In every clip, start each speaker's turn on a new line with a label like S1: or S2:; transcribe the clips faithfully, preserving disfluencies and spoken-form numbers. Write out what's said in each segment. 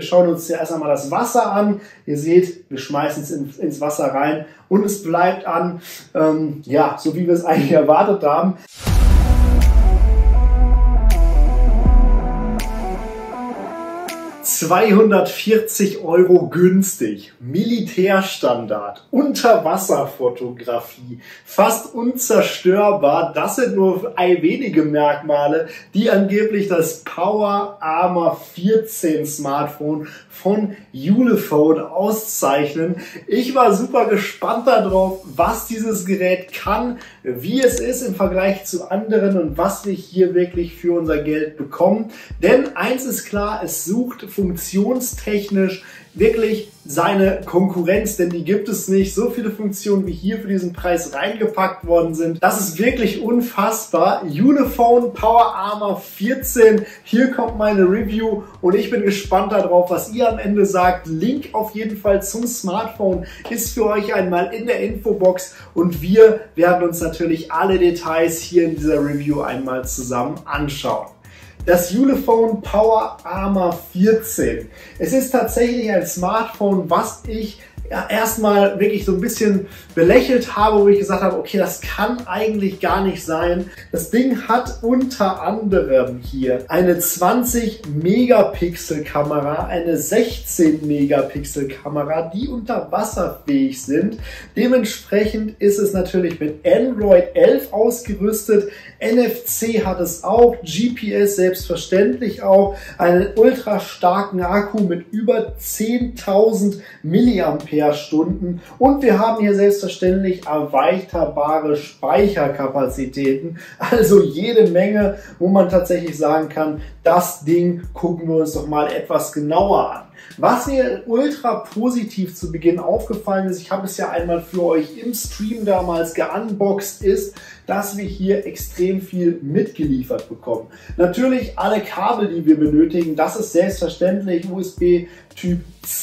S1: Wir schauen uns hier erst einmal das Wasser an. Ihr seht, wir schmeißen es in, ins Wasser rein und es bleibt an, ähm, ja, so wie wir es eigentlich erwartet haben. zweihundertvierzig Euro günstig, Militärstandard, Unterwasserfotografie, fast unzerstörbar. Das sind nur wenige Merkmale, die angeblich das Power Armor vierzehn Smartphone von Ulefone auszeichnen. Ich war super gespannt darauf, was dieses Gerät kann, wie es ist im Vergleich zu anderen und was wir hier wirklich für unser Geld bekommen. Denn eins ist klar, es sucht funktionstechnisch wirklich seine Konkurrenz, denn die gibt es nicht. So viele Funktionen wie hier für diesen Preis reingepackt worden sind. Das ist wirklich unfassbar. Ulefone Power Armor vierzehn. Hier kommt meine Review und ich bin gespannt darauf, was ihr am Ende sagt. Link auf jeden Fall zum Smartphone ist für euch einmal in der Infobox und wir werden uns natürlich alle Details hier in dieser Review einmal zusammen anschauen. Das Ulefone Power Armor vierzehn. Es ist tatsächlich ein Smartphone, was ich ja, erstmal wirklich so ein bisschen belächelt habe, wo ich gesagt habe, okay, das kann eigentlich gar nicht sein. Das Ding hat unter anderem hier eine zwanzig Megapixel Kamera, eine sechzehn Megapixel Kamera, die unterwasserfähig sind. Dementsprechend ist es natürlich mit Android elf ausgerüstet. N F C hat es auch, G P S selbstverständlich auch, einen ultra starken Akku mit über zehntausend Milliampere Stunden und wir haben hier selbstverständlich erweiterbare Speicherkapazitäten, also jede Menge, wo man tatsächlich sagen kann, das Ding gucken wir uns doch mal etwas genauer an. Was mir ultra positiv zu Beginn aufgefallen ist, ich habe es ja einmal für euch im Stream damals geunboxed, ist, dass wir hier extrem viel mitgeliefert bekommen. Natürlich alle Kabel, die wir benötigen, das ist selbstverständlich U S B Typ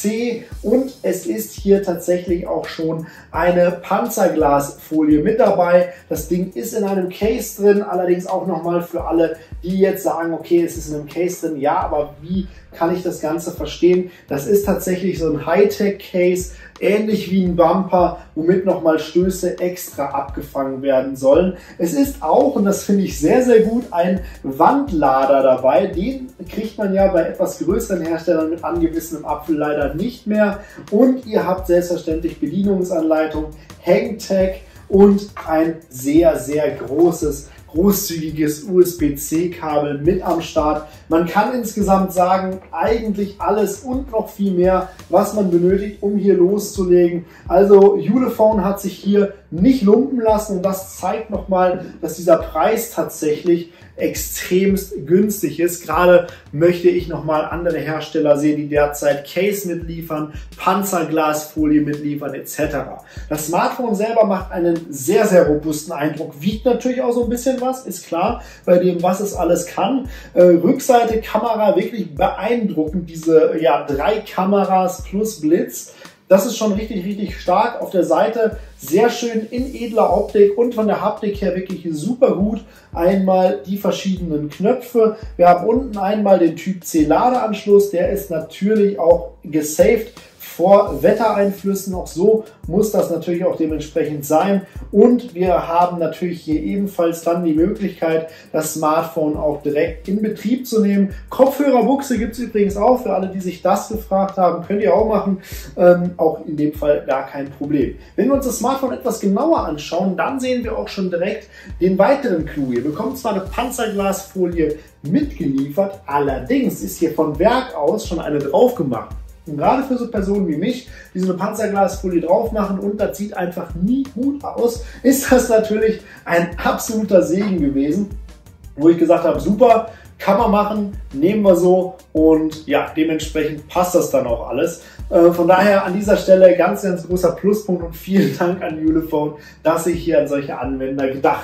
S1: C und es ist hier tatsächlich auch schon eine Panzerglasfolie mit dabei. Das Ding ist in einem Case drin, allerdings auch nochmal für alle, die jetzt sagen, okay, es ist in einem Case drin, ja, aber wie kann ich das Ganze verstehen? Das ist tatsächlich so ein Hightech-Case, ähnlich wie ein Bumper, womit nochmal Stöße extra abgefangen werden sollen. Es ist auch, und das finde ich sehr, sehr gut, ein Wandlader dabei. Den kriegt man ja bei etwas größeren Herstellern mit angewissenem Apfel leider nicht mehr. Und ihr habt selbstverständlich Bedienungsanleitung, Hangtag und ein sehr, sehr großes großzügiges U S B C Kabel mit am Start. Man kann insgesamt sagen, eigentlich alles und noch viel mehr, was man benötigt, um hier loszulegen. Also Ulefone hat sich hier nicht lumpen lassen und das zeigt nochmal, dass dieser Preis tatsächlich extremst günstig ist. Gerade möchte ich nochmal andere Hersteller sehen, die derzeit Case mitliefern, Panzerglasfolie mitliefern et cetera. Das Smartphone selber macht einen sehr, sehr robusten Eindruck, wiegt natürlich auch so ein bisschen was, ist klar, bei dem, was es alles kann. Äh, Rückseite Kamera wirklich beeindruckend, diese ja, drei Kameras plus Blitz. Das ist schon richtig, richtig stark. Auf der Seite sehr schön in edler Optik und von der Haptik her wirklich super gut. Einmal die verschiedenen Knöpfe. Wir haben unten einmal den Typ C Ladeanschluss. Der ist natürlich auch gesaved vor Wettereinflüssen. Auch so muss das natürlich auch dementsprechend sein. Und wir haben natürlich hier ebenfalls dann die Möglichkeit, das Smartphone auch direkt in Betrieb zu nehmen. Kopfhörerbuchse gibt es übrigens auch. Für alle, die sich das gefragt haben, könnt ihr auch machen. Ähm, auch in dem Fall gar kein Problem. Wenn wir uns das Smartphone etwas genauer anschauen, dann sehen wir auch schon direkt den weiteren Clou. Ihr bekommt zwar eine Panzerglasfolie mitgeliefert, allerdings ist hier von Werk aus schon eine drauf gemacht. Und gerade für so Personen wie mich, die so eine Panzerglasfolie drauf machen und das sieht einfach nie gut aus, ist das natürlich ein absoluter Segen gewesen, wo ich gesagt habe, super, kann man machen, nehmen wir so und ja, dementsprechend passt das dann auch alles. Äh, von daher an dieser Stelle ganz, ganz großer Pluspunkt und vielen Dank an Ulefone, dass ihr hier an solche Anwender gedacht habt.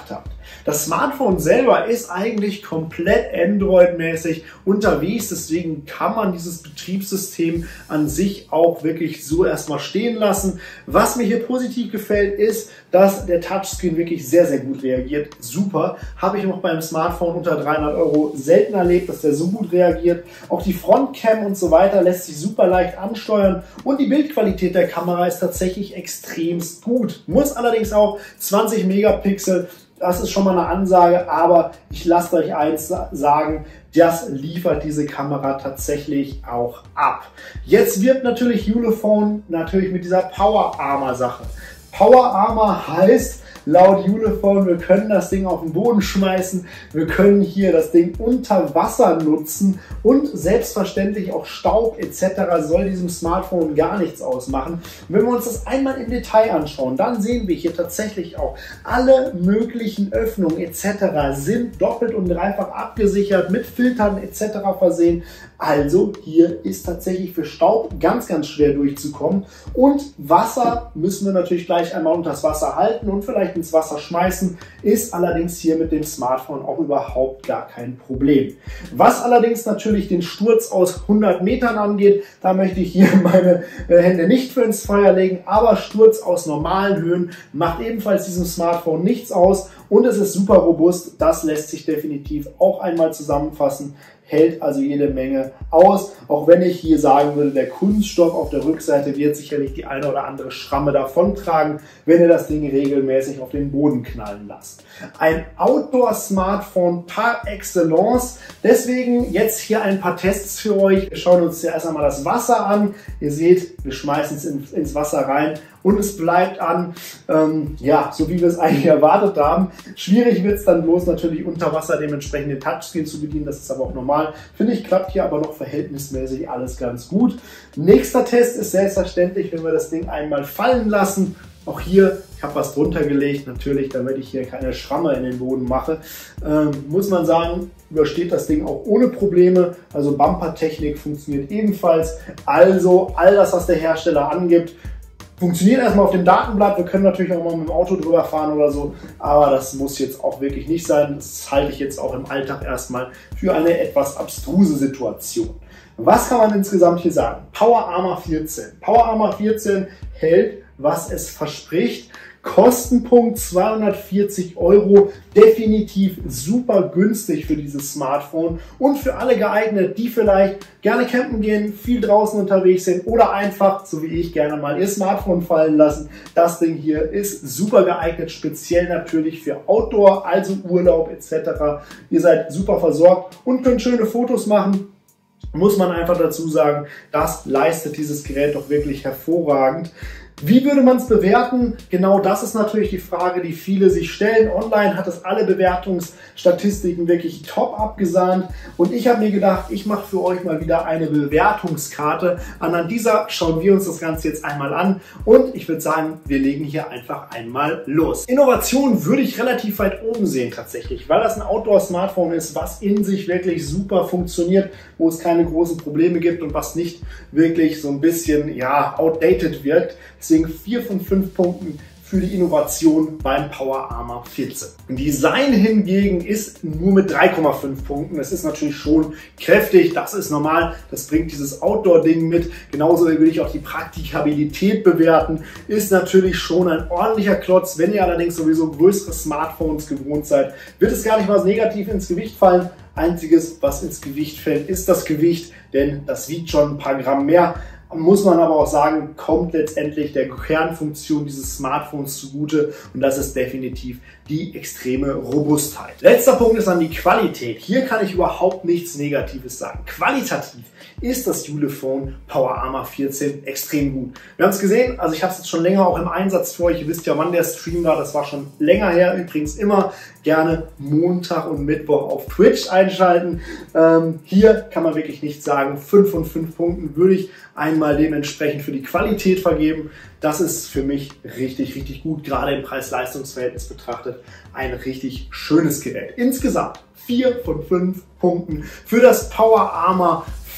S1: Das Smartphone selber ist eigentlich komplett Android-mäßig unterwegs, deswegen kann man dieses Betriebssystem an sich auch wirklich so erstmal stehen lassen. Was mir hier positiv gefällt, ist, dass der Touchscreen wirklich sehr, sehr gut reagiert. Super. Habe ich noch beim Smartphone unter dreihundert Euro selten erlebt, dass der so gut reagiert. Auch die Frontcam und so weiter lässt sich super leicht ansteuern und die Bildqualität der Kamera ist tatsächlich extremst gut. Muss allerdings auch zwanzig Megapixel, das ist schon mal eine Ansage, aber ich lasse euch eins sagen, das liefert diese Kamera tatsächlich auch ab. Jetzt wird natürlich Ulefone natürlich mit dieser Power Armor Sache. Power Armor heißt laut Ulefone, wir können das Ding auf den Boden schmeißen, wir können hier das Ding unter Wasser nutzen und selbstverständlich auch Staub et cetera soll diesem Smartphone gar nichts ausmachen. Und wenn wir uns das einmal im Detail anschauen, dann sehen wir hier tatsächlich auch, alle möglichen Öffnungen et cetera sind doppelt und dreifach abgesichert, mit Filtern et cetera versehen. Also hier ist tatsächlich für Staub ganz, ganz schwer durchzukommen und Wasser müssen wir natürlich gleich einmal unter das Wasser halten und vielleicht ins Wasser schmeißen, ist allerdings hier mit dem Smartphone auch überhaupt gar kein Problem. Was allerdings natürlich den Sturz aus hundert Metern angeht, da möchte ich hier meine Hände nicht für ins Feuer legen, aber Sturz aus normalen Höhen macht ebenfalls diesem Smartphone nichts aus und es ist super robust, das lässt sich definitiv auch einmal zusammenfassen. Hält also jede Menge aus, auch wenn ich hier sagen würde, der Kunststoff auf der Rückseite wird sicherlich die eine oder andere Schramme davontragen, wenn ihr das Ding regelmäßig auf den Boden knallen lasst. Ein Outdoor-Smartphone par excellence, deswegen jetzt hier ein paar Tests für euch. Wir schauen uns zuerst einmal das Wasser an. Ihr seht, wir schmeißen es in, ins Wasser rein und es bleibt an, ähm, ja, so wie wir es eigentlich erwartet haben. Schwierig wird es dann bloß natürlich unter Wasser dementsprechend den Touchscreen zu bedienen, das ist aber auch normal. Finde ich, klappt hier aber noch verhältnismäßig alles ganz gut. Nächster Test ist selbstverständlich, wenn wir das Ding einmal fallen lassen. Auch hier, ich habe was drunter gelegt, natürlich, damit ich hier keine Schramme in den Boden mache. Ähm, muss man sagen, übersteht das Ding auch ohne Probleme. Also Bumpertechnik funktioniert ebenfalls. Also all das, was der Hersteller angibt, funktioniert erstmal auf dem Datenblatt. Wir können natürlich auch mal mit dem Auto drüber fahren oder so, aber das muss jetzt auch wirklich nicht sein. Das halte ich jetzt auch im Alltag erstmal für eine etwas abstruse Situation. Was kann man insgesamt hier sagen? Power Armor vierzehn. Power Armor vierzehn hält, was es verspricht. Kostenpunkt zweihundertvierzig Euro, definitiv super günstig für dieses Smartphone und für alle geeignet, die vielleicht gerne campen gehen, viel draußen unterwegs sind oder einfach, so wie ich, gerne mal ihr Smartphone fallen lassen. Das Ding hier ist super geeignet, speziell natürlich für Outdoor, also Urlaub et cetera. Ihr seid super versorgt und könnt schöne Fotos machen. Muss man einfach dazu sagen, das leistet dieses Gerät doch wirklich hervorragend. Wie würde man es bewerten? Genau das ist natürlich die Frage, die viele sich stellen. Online hat es alle Bewertungsstatistiken wirklich top abgesahnt. Und ich habe mir gedacht, ich mache für euch mal wieder eine Bewertungskarte. Anhand dieser schauen wir uns das Ganze jetzt einmal an. Und ich würde sagen, wir legen hier einfach einmal los. Innovation würde ich relativ weit oben sehen tatsächlich, weil das ein Outdoor-Smartphone ist, was in sich wirklich super funktioniert, wo es keine großen Probleme gibt und was nicht wirklich so ein bisschen, ja, outdated wirkt. Deswegen vier von fünf Punkten für die Innovation beim Power Armor vierzehn. Design hingegen ist nur mit drei Komma fünf Punkten. Das ist natürlich schon kräftig, das ist normal, das bringt dieses Outdoor-Ding mit. Genauso will ich auch die Praktikabilität bewerten. Ist natürlich schon ein ordentlicher Klotz. Wenn ihr allerdings sowieso größere Smartphones gewohnt seid, wird es gar nicht mal negativ ins Gewicht fallen. Einziges, was ins Gewicht fällt, ist das Gewicht, denn das wiegt schon ein paar Gramm mehr. Muss man aber auch sagen, kommt letztendlich der Kernfunktion dieses Smartphones zugute und das ist definitiv die extreme Robustheit. Letzter Punkt ist dann die Qualität. Hier kann ich überhaupt nichts Negatives sagen. Qualitativ ist das Ulefone Power Armor vierzehn extrem gut. Wir haben es gesehen, also ich habe es jetzt schon länger auch im Einsatz für euch. Ihr wisst ja, wann der Stream war, das war schon länger her. Übrigens immer gerne Montag und Mittwoch auf Twitch einschalten. Ähm, hier kann man wirklich nichts sagen. fünf von fünf Punkten würde ich einmal dementsprechend für die Qualität vergeben. Das ist für mich richtig, richtig gut, gerade im Preis-Leistungs-Verhältnis betrachtet. Ein richtig schönes Gerät. Insgesamt vier von fünf Punkten für das Power Armor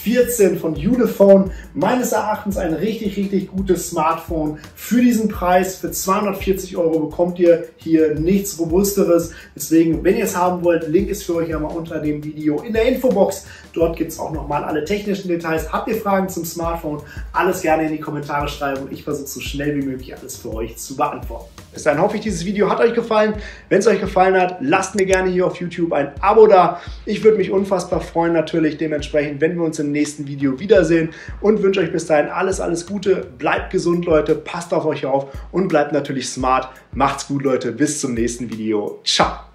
S1: vierzehn von Ulefone. Meines Erachtens ein richtig, richtig gutes Smartphone. Für diesen Preis, für zweihundertvierzig Euro, bekommt ihr hier nichts Robustes. Deswegen, wenn ihr es haben wollt, Link ist für euch ja mal unter dem Video in der Infobox. Dort gibt es auch nochmal alle technischen Details. Habt ihr Fragen zum Smartphone? Alles gerne in die Kommentare schreiben und ich versuche so schnell wie möglich alles für euch zu beantworten. Bis dahin hoffe ich, dieses Video hat euch gefallen. Wenn es euch gefallen hat, lasst mir gerne hier auf YouTube ein Abo da. Ich würde mich unfassbar freuen natürlich dementsprechend, wenn wir uns im nächsten Video wiedersehen und wünsche euch bis dahin alles, alles Gute. Bleibt gesund, Leute, passt auf euch auf und bleibt natürlich smart. Macht's gut, Leute. Bis zum nächsten Video. Ciao.